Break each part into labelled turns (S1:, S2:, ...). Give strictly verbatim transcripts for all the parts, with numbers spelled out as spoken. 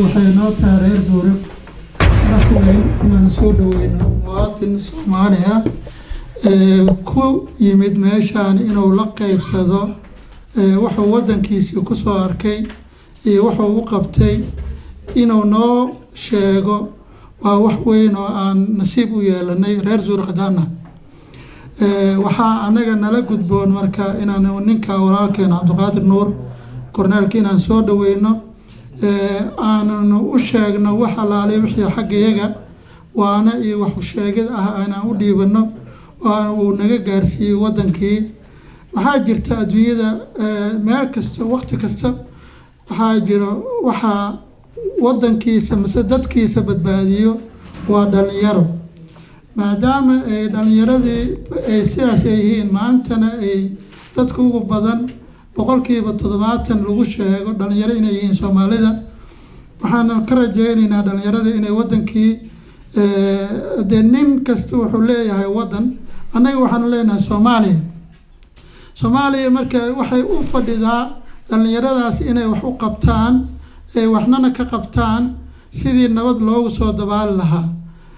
S1: waxay noo tahay reer Zurich markay inaan soo dhaweeyno muwaadin Soomaali ah ee ku yimid meeshaan inuu la qaybsado waxa wadankiisa ku soo arkay iyo waxa uu qabtay inuu noo sheego waa wax weyn oo aan nasiib u yeelanay reer Zurich hadana ee waxa anaga nala gudboon marka inaan ninka walaalkeen Cabdiqaadir Nuur korneelka inaan soo dhaweeyno ee aan u sheegno waxa laalay wixii xaqiiqa waana iyo wax sheegid ah aan u dhiibano oo uu naga gaarsiiyo wadankii waxa jirta adduunyada meel kasta waqti kasta waxa jiro waxa wadankiisa mise dadkiisa badbaadiyo waa dhalinyaro maadaama ay dhalinyaradii ay siyaas yihiin maantana ay dadku ugu badan boqolkiiba toddobaatan lagu sheego dhalinyaro inay yihiin Soomaalida waxaan ka rajaynaynaa dhalinyarada inay wadankii ee nin kasta wuxuu leeyahay wadan anaga waxaan leenahay Soomaaliya Soomaaliya marka waxay u fadhidaa dhalinyaradaas inay wax u qabtaan ee waxnana ka qabtaan sidii nabad loogu soo dabaal lahaa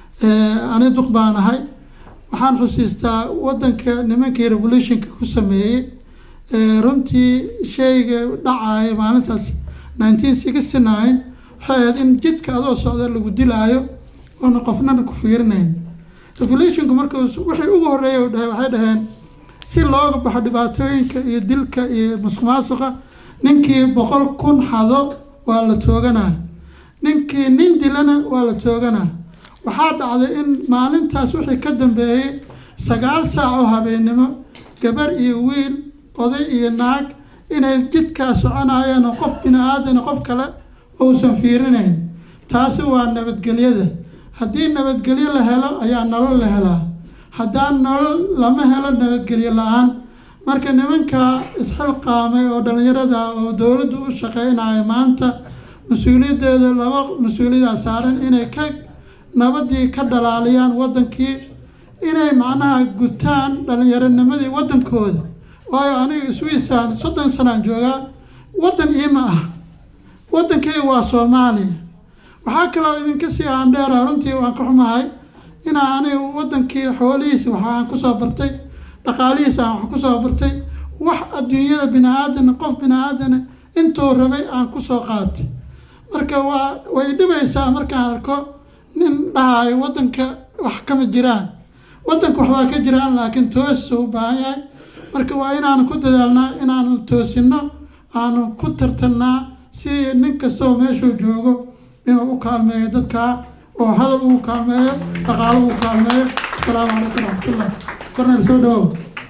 S1: ee aniga duq baanahay waxaan xusiistaa wadanka nimankii revolutionka ku sameeyay ee runtii shayga dhacay maalintaas nineteen sixty-nine waxay in jidka adoo socda lagu dilaayo oo qofna ku fiirinayn revolutionka markuu wixii ugu horeeyay waxay dhaheen si looga baxo dhibaatooyinka iyo dilka iyo musuqmaasuqa ninkii boqol kun xado waa la tooganaa ninkii nin dilana waa la tooganaa waxa dhacday in maalintaas wixii ka dambeeyay sagaal saac oo habeenimo gabar iyo wiil oday iyo naag inay jidka soconayaan oo qof bini'aadan qof kale oo san fiirinayn taasi waa nabadgelyada haddii nabadgelyo la helo ayaa nolol la helaa haddaan nolol lama helo nabadgelyo la'aan marka nimanka isxilqaamay oo dhalinyarada oo dawladdu u shaqeynaayo maanta mas'uuliyadeeda laba mas'uuliyad saaran inay ka nabadii ka dhalaaliyaan wadankii inay macnaha gutaan dhalinyaranimadii wadankooda waayo aniga Switzerland soddon sano jooga wadan iima ah wadankay waa Soomaaliya waxa kale oo idinka si aan dheer runtii waan ka xumahay in aan wadankii xoolihiisa waxaan ku soo bartay dhaqaalihiisa waxaan ku soo bartay wax adduunyada bini'aadan qof bini'aadan intuu rabay aan ku soo qaatay marka waa way dhibaysaa markaan arko nin dhahay wadanka wax kama jiraan wadanka wax waa ka jiraan laakiin toos u baahan yahay marka waa inaan ku dadaalnaa inaan toosino aan ku tartanaa si nin kasta oo meesha joogo inuu u kaalmeeyo dadka oo hadal uu kaalmeeyo dhaqaale uu kaalmeeyo salaamu calaykum waraxmatullaah korneel soo dhawow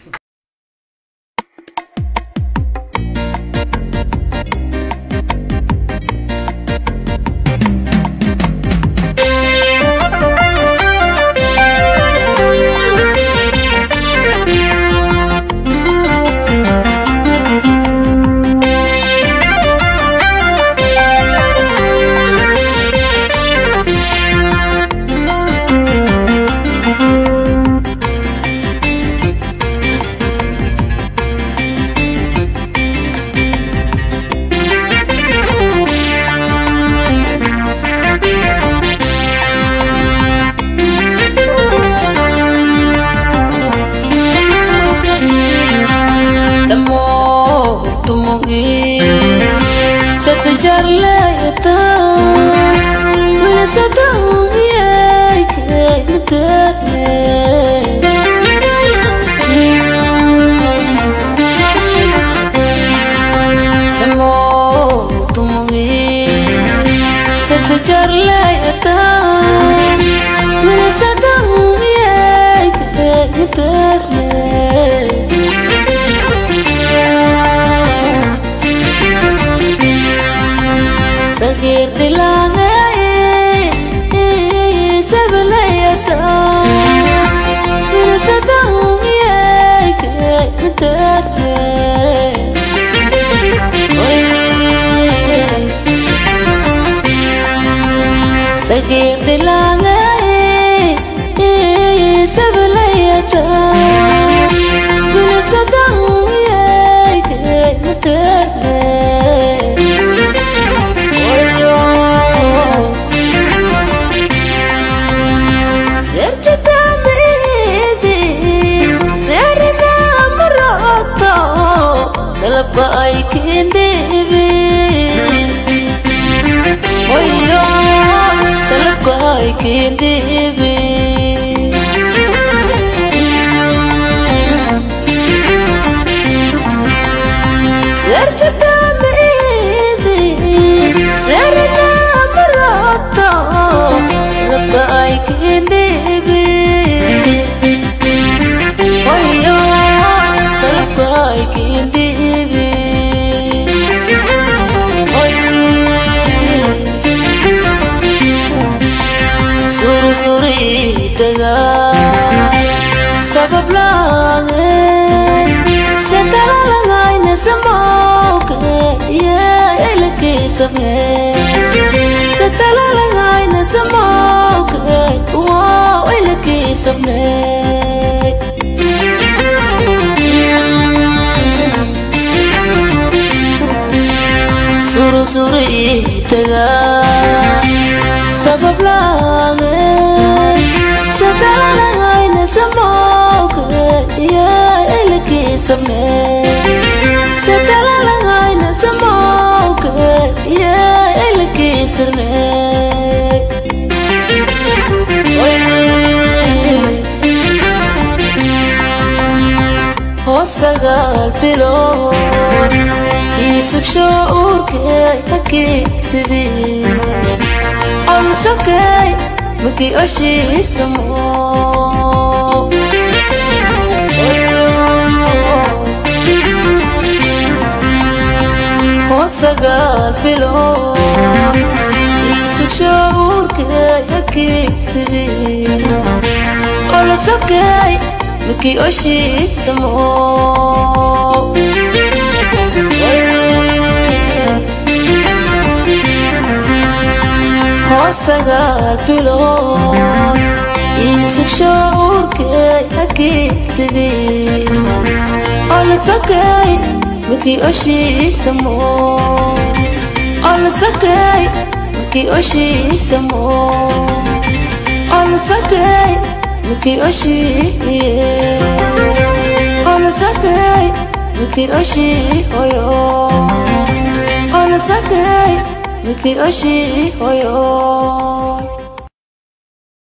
S2: Sakir dilangai sabalayata bila sadang ye ke muterne oyo salabka ay kindhibi wayo salabka ay kindhibi serjata meedi serna marato salabka ay kindhibi wayo salabka ay kindhibi suru suri taga sabab lange setala langai na samok ya elke sabne setala langai na samok wow elke sabne suru suri taga sabab lange setala langai na samok ya elke sabne setala langai na samok ya elke sabne hosagal pilot isuk shuurkay hakidsidii onsakay maki oshiisamo hosagal pilot isuk shuurkay hakidsidii onsakay maki oshiisamo hosagal pilot isuk shuurkay hakidsidii onsakay maki oshiisamo onsakay maki oshiisamo onsakay maki oshi onsakay maki oshi oyo onsakay maki oshi oyo